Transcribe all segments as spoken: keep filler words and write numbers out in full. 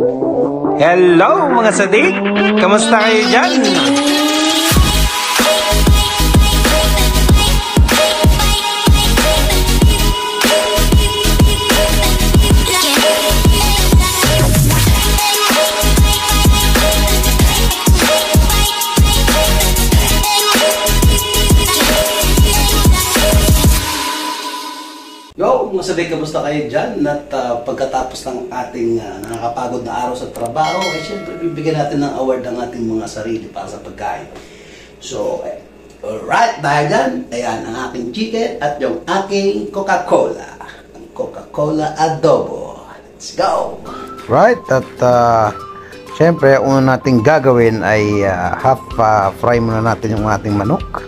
Hello mga sadik! Kamusta kayo dyan? Yo, mga sabi, kamusta kayo dyan? At uh, pagkatapos ng ating uh, nakakapagod na araw sa trabaho, ay syempre bibigyan natin ng award ang ating mga sarili para sa pagkain. So, eh, alright, dahil dyan, ayan ang aking chicken at yung aking Coca-Cola. Ang Coca-Cola Adobo. Let's go! Right, at uh, syempre, una natin gagawin ay uh, half uh, fry muna natin yung ating manok.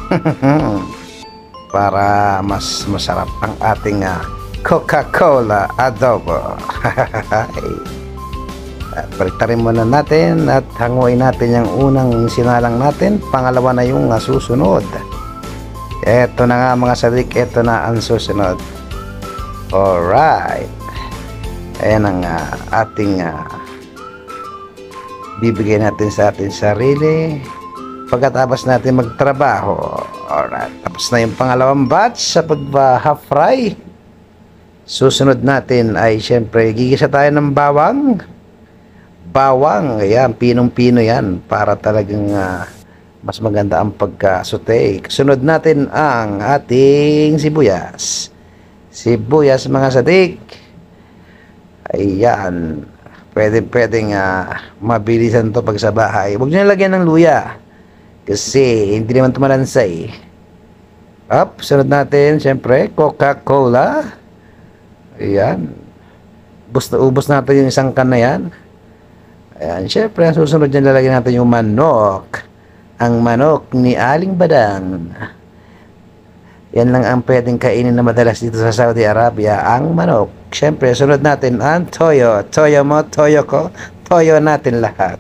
Para mas masarap ang ating uh, Coca-Cola Adobo. Baliktarin muna natin at hanguin natin yung unang sinalang natin. Pangalawa na yung uh, susunod. Eto na nga mga sadik, eto na ang susunod. Alright. Ayan ang uh, ating uh, bibigyan natin sa ating sarili pagkatapos natin magtrabaho. Alright, tapos na yung pangalawang batch sa pag-half fry. Susunod natin ay syempre gigisa tayo ng bawang. Bawang, ayan, pinong-pino yan para talagang uh, mas maganda ang pagka-saute. Sunod natin ang ating sibuyas. Sibuyas mga sadik. Ayan, pwede-pwedeng uh, mabilisan to pag sa bahay. Huwag nyo nalagyan ng luya kasi hindi naman tumalansay. Up, sunod natin, syempre, Coca-Cola. Ayan. Ubus na ubos natin yung isang can na yan. Ayan, syempre, ang susunod dyan, lalagyan natin yung manok. Ang manok ni Aling Badang. Yan lang ang pwedeng kainin na madalas dito sa Saudi Arabia, ang manok. Syempre, sunod natin ang toyo. Toyo mo, toyo ko, toyo natin lahat.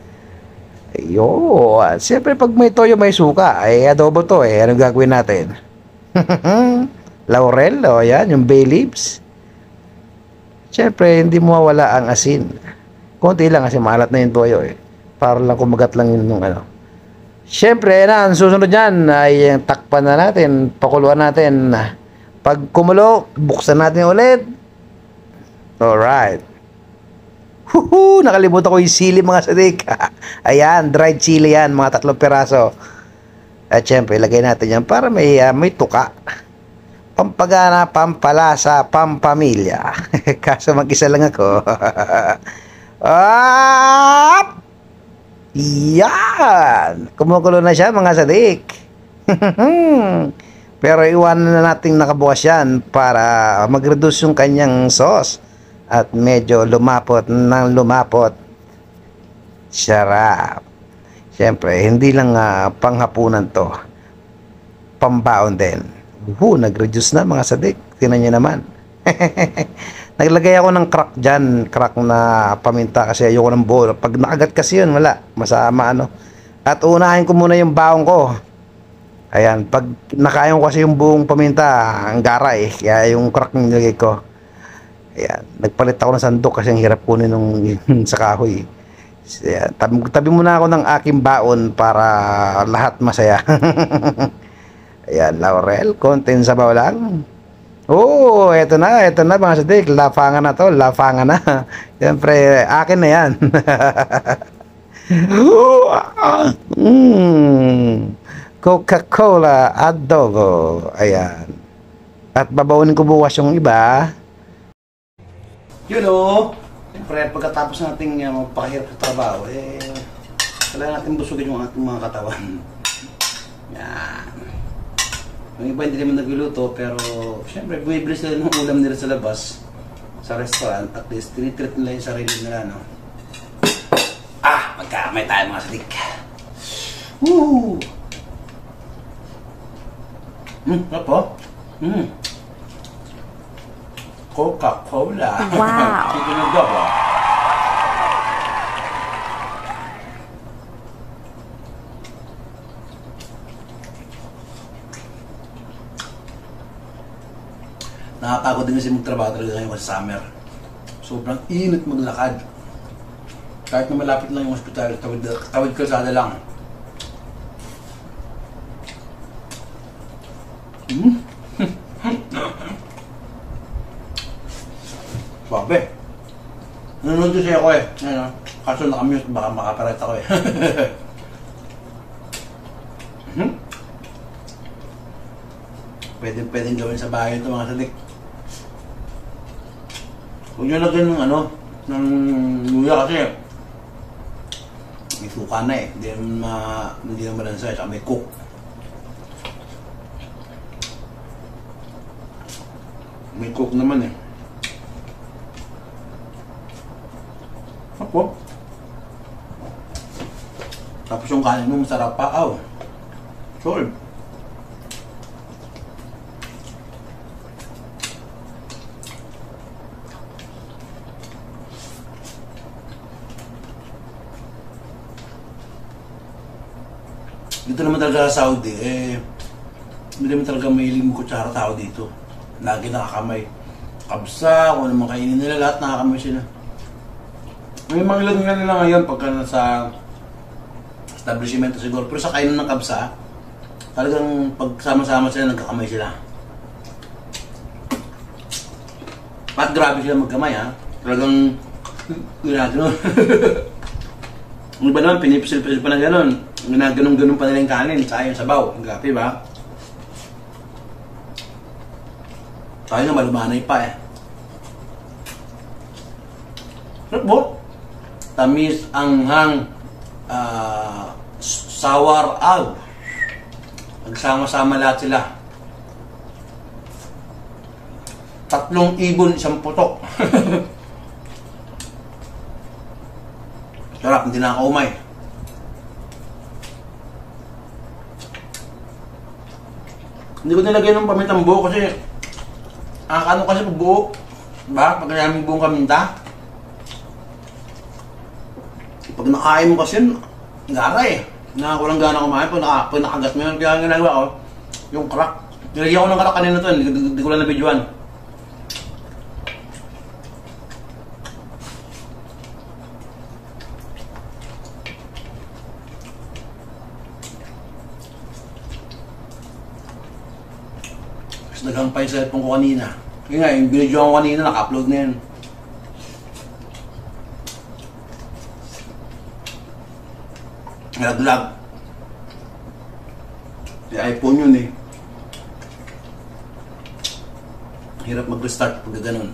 Yo, siyempre pag may toyo may suka, ay adobo to eh. Anong gagawin natin? Laurel, o yan, yung bay leaves. Siyempre, hindi mawawala ang asin. Konti lang kasi maalat na yung toyo eh. Para lang kumagat lang yun yung ano. Siyempre, na, ang susunod yan ay takpan na natin, pakuluan natin. Pag kumulo, buksan natin ulit. Alright. Huhu, nakalimutan ko yung sili mga sadik. Ayan, dried chili yan, mga tatlong peraso. At syempre, ilagay natin yan para may, uh, may tuka. Pampagana, pampalasa, pampamilya. Kaso mag-isa lang ako. Ah! Yan! Kumukulo na siya mga sadik. Pero iwanan na natin nakabukas yan para mag-reduce yung kanyang sauce. At medyo lumapot ng lumapot. Sarap. Siyempre, hindi lang uh, panghapunan to. Pambaon din. Uhu, nag-reduce na mga sadik. Tingnan nyo naman. Naglagay ako ng crack dyan. Crack na paminta kasi ayoko ng buo. Pag nakagat kasi yun, wala. Masama ano. At unahin ko muna yung baong ko. Ayan, pag nakain ko kasi yung buong paminta, ang gara eh. Kaya yung crack nilagay ko. Ayan, nagpalit ako ng sandok kasi ang hirap kunin nung sa kahoy. Ayan, tabi, tabi muna ako ng aking baon para lahat masaya. Ayan, laurel, konting sabaw lang. Oo, eto na, eto na mga sadik. Lafangan na to, lafangan na. Siyempre, akin na yan. mm. Coca-Cola Adobo. Ayan. At babawin ko bukas yung iba. You know, siyempre pagkatapos nating uh, magpakahirap sa trabaho, eh, kailangan natin busugin yung ating mga katawan. Yan. Yung iba hindi naman nagluluto, pero siyempre bumibili sila ng ulam nila sa labas, sa restaurant, at least tinitreat nila yung sarili nila, no? Ah, magkamay tayo mga sadik. Woo! Hmm, apa? Hmm. Coca-Cola. Wow. Chicken adobo. Nakapagod din kasi magtrabaho talaga ngayon sa summer. Sobrang init maglakad. Kahit na malapit lang yung hospital, tawid, tawid kalsada lang. Hmm? Swabe. Nanonood kasi ako eh. Ano, kaso nakamute, baka makaparet ako eh. Hmm? Pwede, pwedeng gawin sa bahay ito mga sadik. Huwag nyo lagyan ng ano, ng luya kasi may suka na eh. Hindi naman, ma, hindi naman malansa, tsaka may cook. May cook naman eh. Apo. Tapos yung kanin mo masarap pa. Aw. Solve. Dito naman talaga sa Saudi, eh, hindi naman talaga mahilig mo kutsara tao dito. Lagi nakakamay. Kabsa, kung ano man kainin nila, lahat nakakamay sila. May mga ilan nga nila ngayon pagka nasa establishment siguro. Pero sa kainan ng kabsa, talagang pagsama-sama sila, nagkakamay sila. At grabe sila magkamay ha. Talagang ginaganon. Ang iba naman, pinipisil-pisil pa na gano'n. Ginaganon-ganon pa nila yung kanin, saka yung sabaw. Ang gapi ba? Tayo nga malumanay pa eh. Sarap po. Tamis, anghang, uh, sour, aw. Nagsama-sama lahat sila. Tatlong ibon, isang putok. Sarap, hindi na ako umay. Hindi ko nilagay ng pamintang buo kasi ah, ano kasi pag buo, diba? Pag namin buong kaminta, pag nakain mo kasi yun, gara eh. Nakakulang gana kumain pag, naka, pag nakagat mo yun. Kaya ang ginagawa ko, yung crack. Nilagyan ko ng crack kanina to, hindi, hindi ko lang nabidyoan. Nagampay sa cellphone ko kanina. Yun nga, yung binidyo ko kanina, naka-upload na yun. Nalaglag. Yung iPhone yun eh. Hirap mag-restart pag gano'n.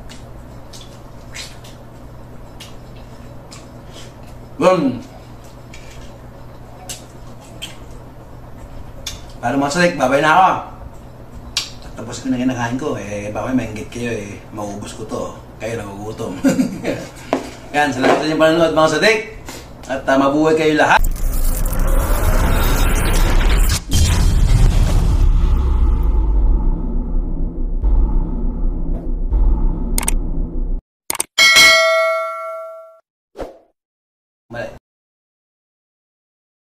Boom! Para masalik, babay na ako. Tapos ko na kinakain ko, eh, baka may maingit kayo, eh, maubos ko to. Kayo nagugutom. Yan, salamat sa inyong panonood mga sadik. At uh, mabuhay kayo lahat.